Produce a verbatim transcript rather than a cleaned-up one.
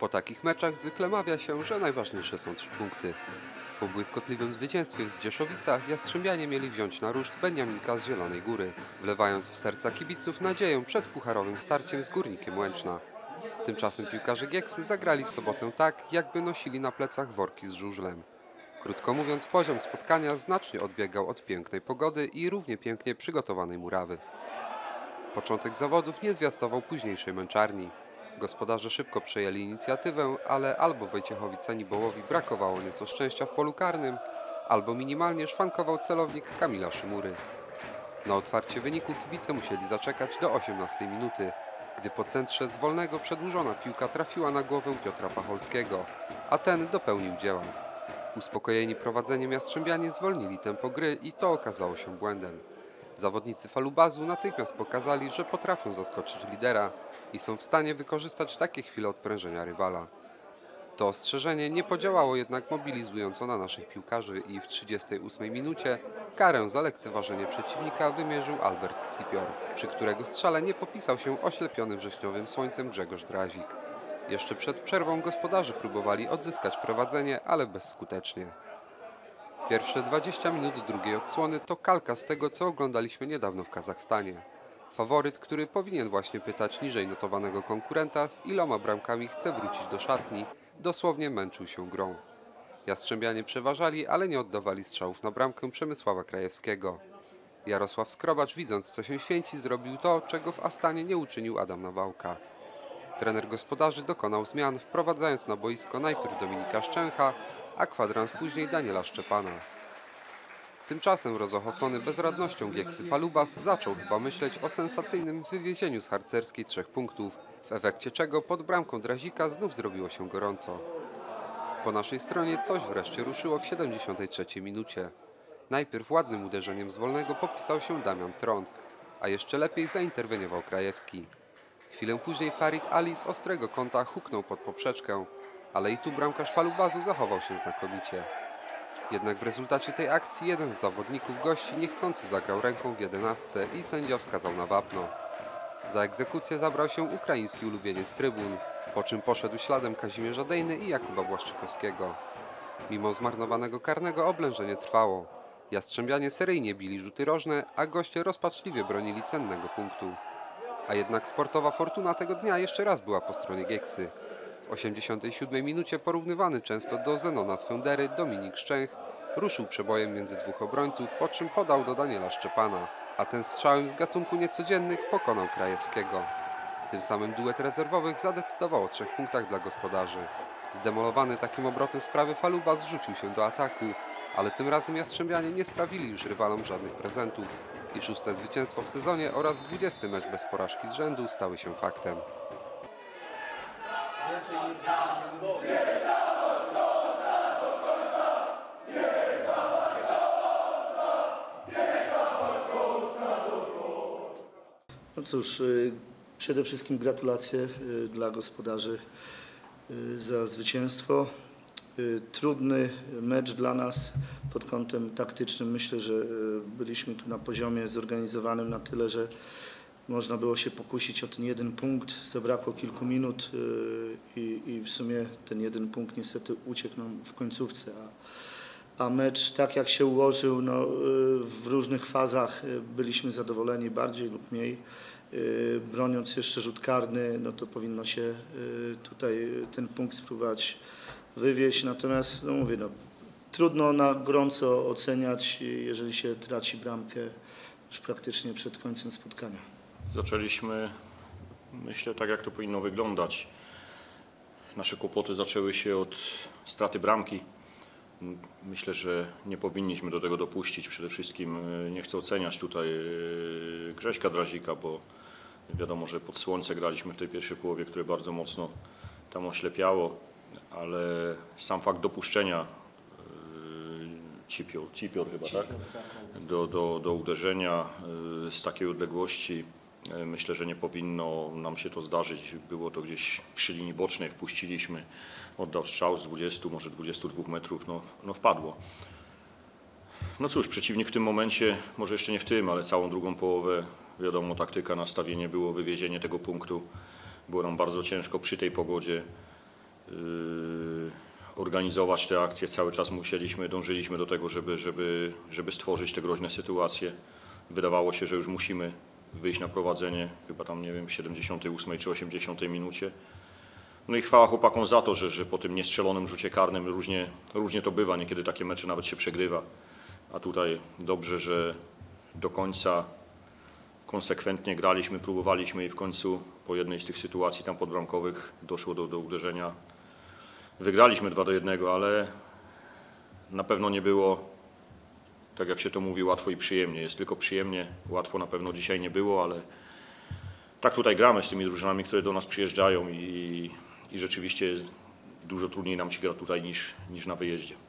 Po takich meczach zwykle mawia się, że najważniejsze są trzy punkty. Po błyskotliwym zwycięstwie w Zdzieszowicach Jastrzębianie mieli wziąć na ruszt Beniaminka z Zielonej Góry, wlewając w serca kibiców nadzieję przed pucharowym starciem z Górnikiem Łęczna. Tymczasem piłkarze Gieksy zagrali w sobotę tak, jakby nosili na plecach worki z żużlem. Krótko mówiąc, poziom spotkania znacznie odbiegał od pięknej pogody i równie pięknie przygotowanej murawy. Początek zawodów nie zwiastował późniejszej męczarni. Gospodarze szybko przejęli inicjatywę, ale albo Wojciechowi Canibołowi brakowało nieco szczęścia w polu karnym, albo minimalnie szwankował celownik Kamila Szymury. Na otwarcie wyniku kibice musieli zaczekać do osiemnastej minuty, gdy po centrze z wolnego przedłużona piłka trafiła na głowę Piotra Pacholskiego, a ten dopełnił dzieła. Uspokojeni prowadzeniem Jastrzębianie zwolnili tempo gry i to okazało się błędem. Zawodnicy Falubazu natychmiast pokazali, że potrafią zaskoczyć lidera i są w stanie wykorzystać takie chwile odprężenia rywala. To ostrzeżenie nie podziałało jednak mobilizująco na naszych piłkarzy i w trzydziestej ósmej minucie karę za lekceważenie przeciwnika wymierzył Albert Cipior, przy którego strzale nie popisał się oślepiony wrześniowym słońcem Grzegorz Drazik. Jeszcze przed przerwą gospodarze próbowali odzyskać prowadzenie, ale bezskutecznie. Pierwsze dwadzieścia minut drugiej odsłony to kalka z tego, co oglądaliśmy niedawno w Kazachstanie. Faworyt, który powinien właśnie pytać niżej notowanego konkurenta, z iloma bramkami chce wrócić do szatni, dosłownie męczył się grą. Jastrzębianie przeważali, ale nie oddawali strzałów na bramkę Przemysława Krajewskiego. Jarosław Skrobacz, widząc co się święci, zrobił to, czego w Astanie nie uczynił Adam Nawałka. Trener gospodarzy dokonał zmian, wprowadzając na boisko najpierw Dominika Szczęcha, a kwadrans później Daniela Szczepana. Tymczasem rozochocony bezradnością Gieksy Falubas zaczął chyba myśleć o sensacyjnym wywiezieniu z harcerskiej trzech punktów, w efekcie czego pod bramką Drazika znów zrobiło się gorąco. Po naszej stronie coś wreszcie ruszyło w siedemdziesiątej trzeciej minucie. Najpierw ładnym uderzeniem z wolnego popisał się Damian Trąd, a jeszcze lepiej zainterweniował Krajewski. Chwilę później Farid Ali z ostrego kąta huknął pod poprzeczkę, ale i tu bramkarz Falubazu zachował się znakomicie. Jednak w rezultacie tej akcji jeden z zawodników gości niechcący zagrał ręką w jedenastce i sędzia wskazał na wapno. Za egzekucję zabrał się ukraiński ulubieniec trybun, po czym poszedł śladem Kazimierza Dejny i Jakuba Błaszczykowskiego. Mimo zmarnowanego karnego oblężenie trwało. Jastrzębianie seryjnie bili rzuty rożne, a goście rozpaczliwie bronili cennego punktu. A jednak sportowa fortuna tego dnia jeszcze raz była po stronie Gieksy. W osiemdziesiątej siódmej minucie porównywany często do Zenona z Fendery Dominik Szczęch ruszył przebojem między dwóch obrońców, po czym podał do Daniela Szczepana, a ten strzałem z gatunku niecodziennych pokonał Krajewskiego. Tym samym duet rezerwowych zadecydował o trzech punktach dla gospodarzy. Zdemolowany takim obrotem sprawy Falubas zrzucił się do ataku, ale tym razem Jastrzębianie nie sprawili już rywalom żadnych prezentów i szóste zwycięstwo w sezonie oraz dwudziesty mecz bez porażki z rzędu stały się faktem. No cóż, przede wszystkim gratulacje dla gospodarzy za zwycięstwo. Trudny mecz dla nas pod kątem taktycznym. Myślę, że byliśmy tu na poziomie zorganizowanym na tyle, że można było się pokusić o ten jeden punkt. Zabrakło kilku minut i, i w sumie ten jeden punkt niestety uciekł nam w końcówce. A, a mecz tak jak się ułożył, no, w różnych fazach byliśmy zadowoleni bardziej lub mniej. Broniąc jeszcze rzut karny, no to powinno się tutaj ten punkt spróbować wywieźć. Natomiast no mówię, no, trudno na gorąco oceniać, jeżeli się traci bramkę już praktycznie przed końcem spotkania. Zaczęliśmy, myślę, tak jak to powinno wyglądać. Nasze kłopoty zaczęły się od straty bramki. Myślę, że nie powinniśmy do tego dopuścić. Przede wszystkim nie chcę oceniać tutaj Grześka Drazika, bo wiadomo, że pod słońce graliśmy w tej pierwszej połowie, które bardzo mocno tam oślepiało, ale sam fakt dopuszczenia Cipior, Cipior chyba, tak? Do, do, do uderzenia z takiej odległości, myślę, że nie powinno nam się to zdarzyć. Było to gdzieś przy linii bocznej, wpuściliśmy, oddał strzał z dwudziestu, może dwudziestu dwóch metrów, no, no wpadło. No cóż, przeciwnik w tym momencie, może jeszcze nie w tym, ale całą drugą połowę, wiadomo, taktyka, nastawienie było wywiezienie tego punktu. Było nam bardzo ciężko przy tej pogodzie. yy, organizować te akcje. Cały czas musieliśmy, dążyliśmy do tego, żeby, żeby, żeby stworzyć te groźne sytuacje. Wydawało się, że już musimy wyjść na prowadzenie, chyba tam, nie wiem, w siedemdziesiątej ósmej czy osiemdziesiątej minucie. No i chwała chłopakom za to, że, że po tym niestrzelonym rzucie karnym różnie, różnie to bywa, niekiedy takie mecze nawet się przegrywa. A tutaj dobrze, że do końca konsekwentnie graliśmy, próbowaliśmy i w końcu po jednej z tych sytuacji tam podbramkowych doszło do, do uderzenia. Wygraliśmy dwa do jednego, ale na pewno nie było, tak jak się to mówi, łatwo i przyjemnie. Jest tylko przyjemnie, łatwo na pewno dzisiaj nie było, ale tak tutaj gramy z tymi drużynami, które do nas przyjeżdżają i, i rzeczywiście dużo trudniej nam się gra tutaj niż, niż na wyjeździe.